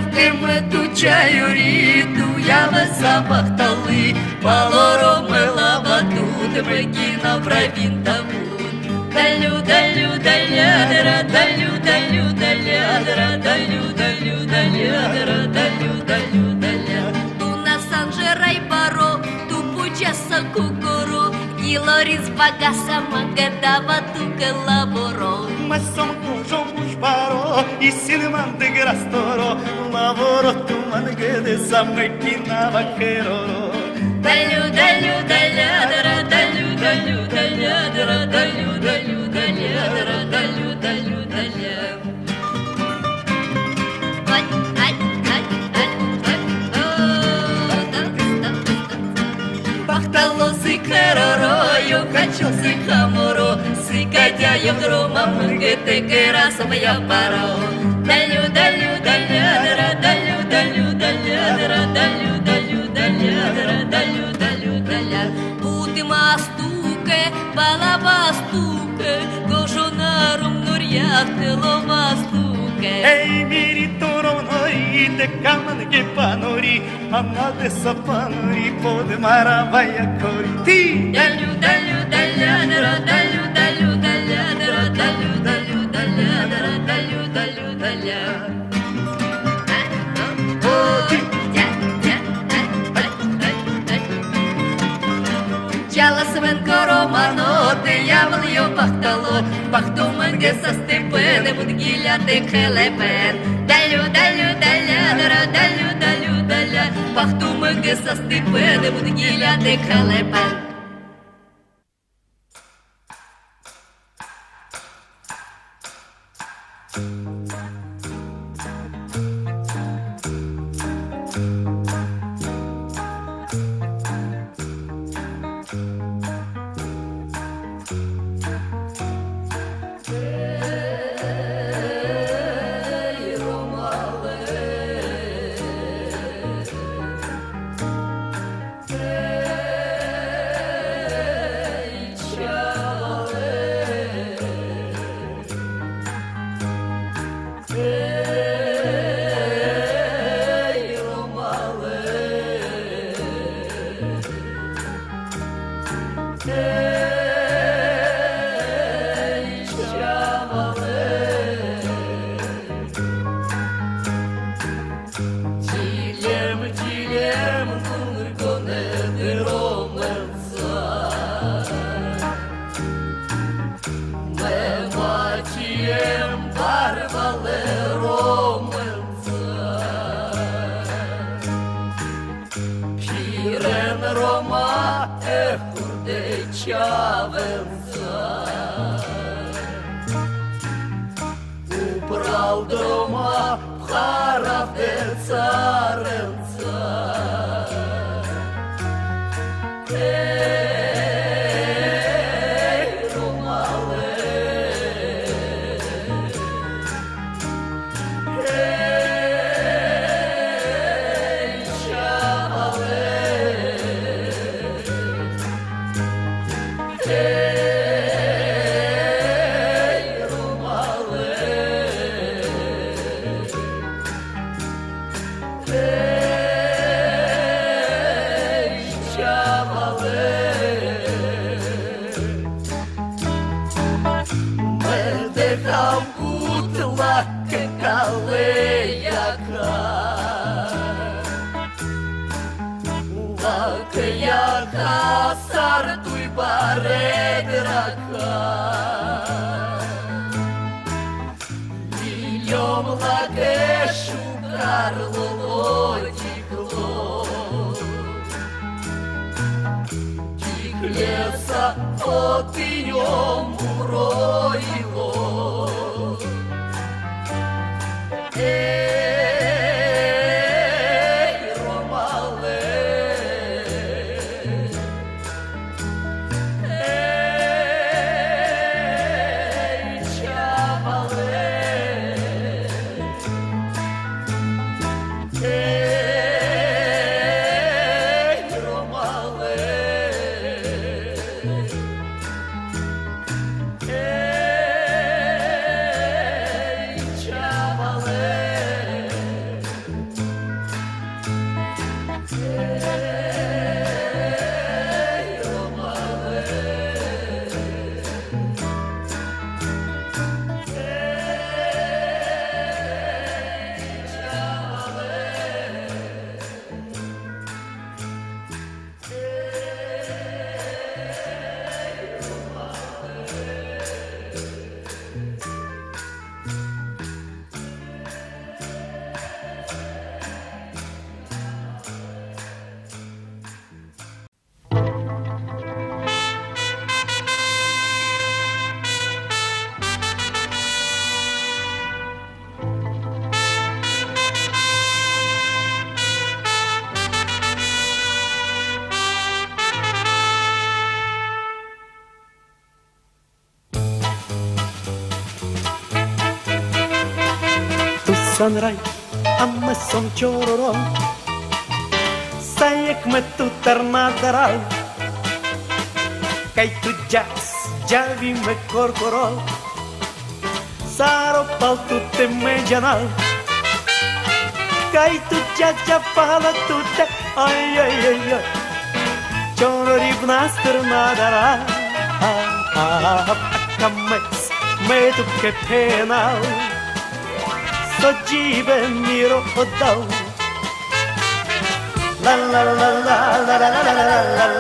Te mă duceai uritul, ia-mă запахтали, полоромила батут, мекина правинта мун. Далю, далю, далядра, далю, далю, далядра, далю, далю, далядра, далю, далю, даля. Tu насанжерай баро, tu pucesa cucoro, Ghiloris bagasa mangadava tu che lavoro. Ma sono un sparo, e se ne manda grastoro, lavoro tu mangede sa macchina vaquero. Далю, далю, далядра, далю, далю, далядра, далю, далю, далядра, далю, далю, даля. Бахтало сикероро, yo cacho sicamoro, sicatя евдрома, мангете керасом я паро. Далю, далю, далядра, далю, далю, далядра, далю, далю, далядра, далю, далю, даля. Ultima stuke, balabastuke, cojonarum noriate lovastuke. Ei miritoro noi de caman che panori, mamma de sapanori, pode maravaya coriti. Далю, далю, далядра, далю, далю, далядра, далю, далю, далядра, далю, далю, даля. Чала свенкоро маноте, явал yo бахтало, бахту манге со степене, будгиля те хелепен. Далю, далю, далядра, далю, далю, даля, бахту манге со степене, будгиля те хелепен. Убрал дома Харав царенца. Hey Sanrai, amme som chororo. Sayek me tu tarnadarai. Kai tu jas, javi me corcoro. Saro pal tu te me janal. Kai tu jas pala tu te, ay ay ay ay. Chorori vnas tarnadarai. Akames me tu ke penal. Soggive miro oddao. La la la la la la la la la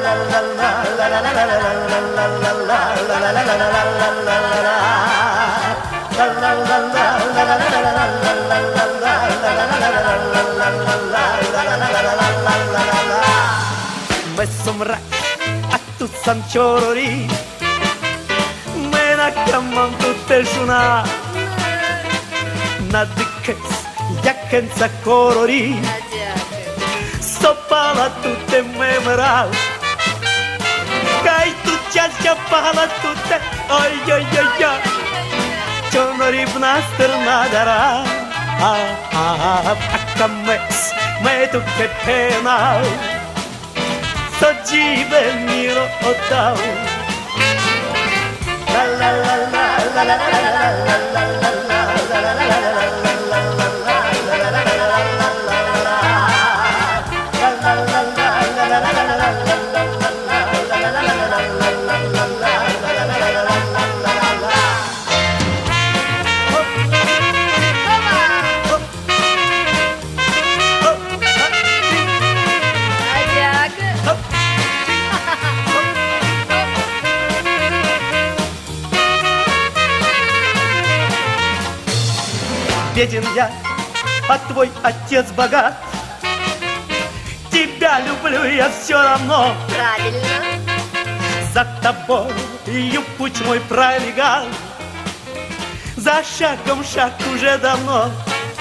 me somra a tu sanchorori. Me na kamam tu te shuna. Nadikes, jakenca korori. Sopala tu te memoral. Kai tu čača pala tu te. Oj, oj, oj, oj. Čonori vnaster nadara. Akames, me tu ke penal. Soggive miro oddao. La la la la la la la la la la la. Беден я, а твой отец богат. Тебя люблю я все равно. Правильно. За тобою путь мой пролегал. За шагом шаг уже давно.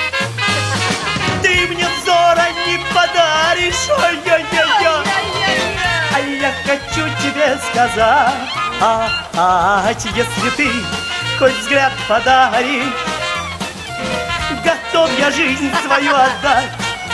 Ты мне взора не подаришь. Ой-ой-ой-ой. А я хочу тебе сказать, если ты хоть взгляд подаришь, готов я жизнь свою отдать.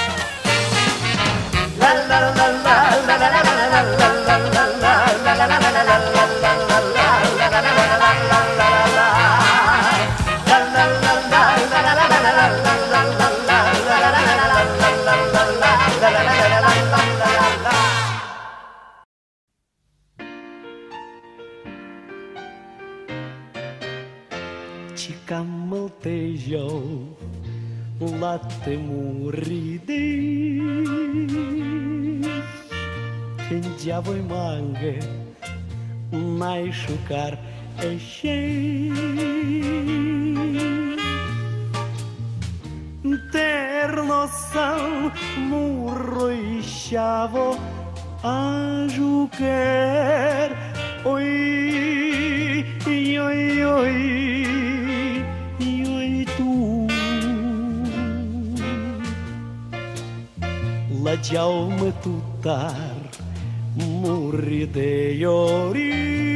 Chicamel tejau latte muride. Tendiavoi mange mai șucar eșei. Terno sam muroișavo a jucar. Oi, oi, oi, oi tu. Lageau-mă tutar muri de iori.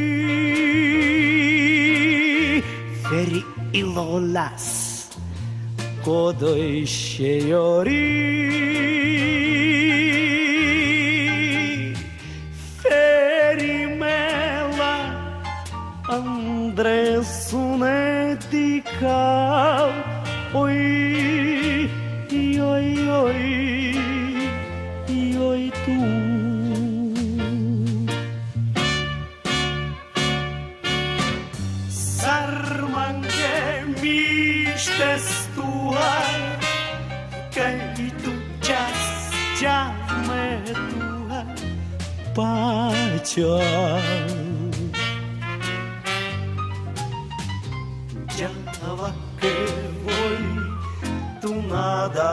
Feri ilolas codoi șeiori. Ferimela Andresune dicau. Oi, oi, oi, oi tu. Sarmange miștes tua, că-i tu ceas-ceame tua pacea. Ceava că voi tu nada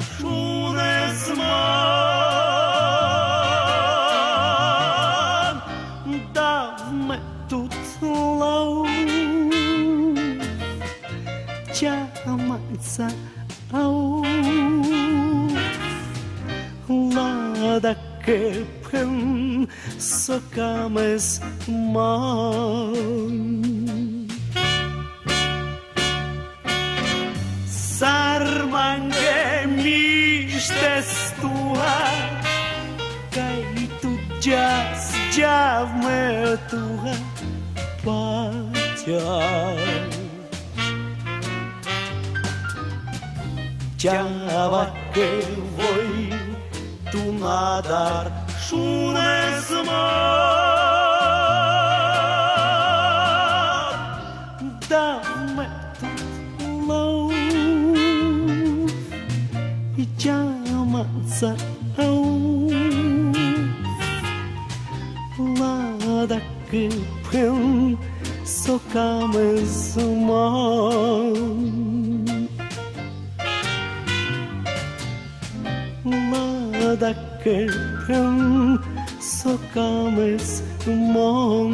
șunesman. Dă-me tot lau ceamanța au. Lada că pân să cames man. Sarma ya me tuve pacha. Ya va que voy tu nadar шунес mar. Dame tu love и llama Lada que pen socame sumon. Lada que pen socame sumon.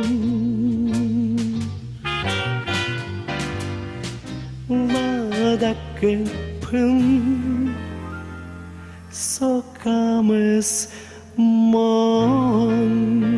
Lada que pen socame sumon.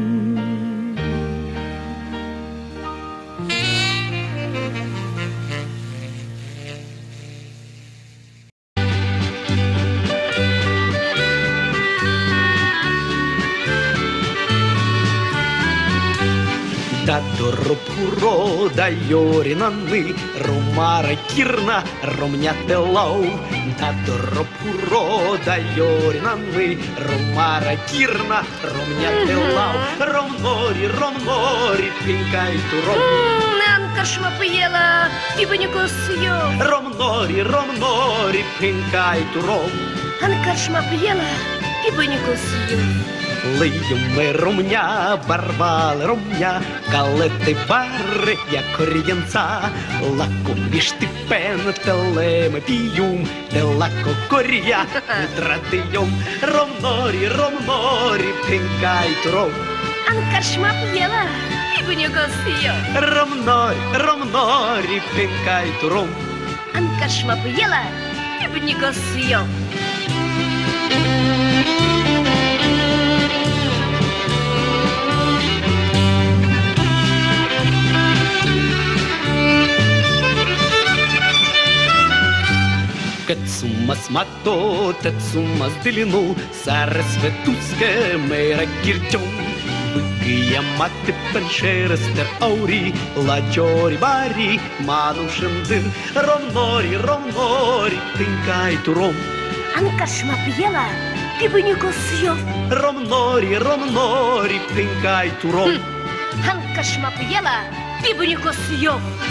Dador puro da yorinanны Rumara kirna rumnyatelau Dador puro da yorinanны Rumara kirna rumnyatelau Ромнори пинкай туром Нанка шмапыела и баникосью Ромнори пинкай туром Анка шмапыела и баникосью Лиюми румня, барвали румня, калети бари, як кор'янця, лако між ти пен, телеми піюм, те лако кор'я, традийом, ромнорі, пінкай туром. Анка шмап'єла, і банікосью Ромнорі, пінкай туром. Анка шмап'єла, і банікосью Кацумас мато, тацумас дилину, сарасветуське мера кіртьом. Викия мати пеншерестер аурі, ладьорі барі, ману шендир, ромнорі, тинкай туром. Анка шмап'єла, і банікосью Ромнорі, тинкай туром. Анка шмап'єла, і банікосью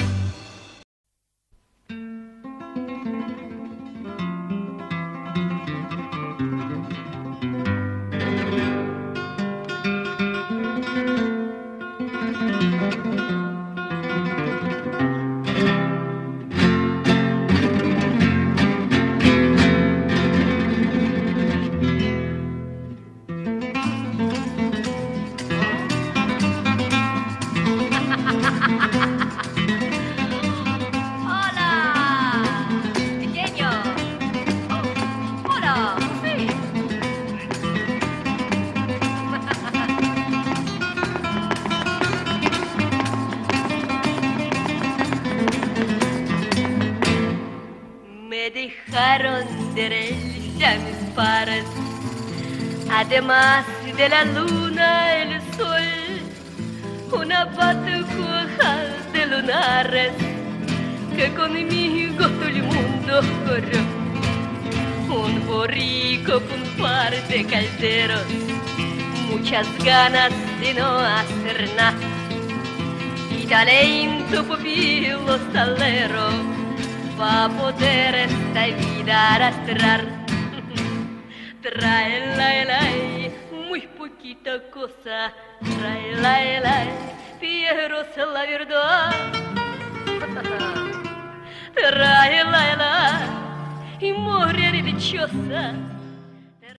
dejaron derecha mis pares, además de la luna el sol, una batucoja de lunares que conmigo todo el mundo corrió, un borrico con un par de calderos, muchas ganas de no hacer nada y talento pupilo salero para poder esta vida arrastrar. Trae muy poquita cosa, trae pero es la verdad. Trae y morir dichosa.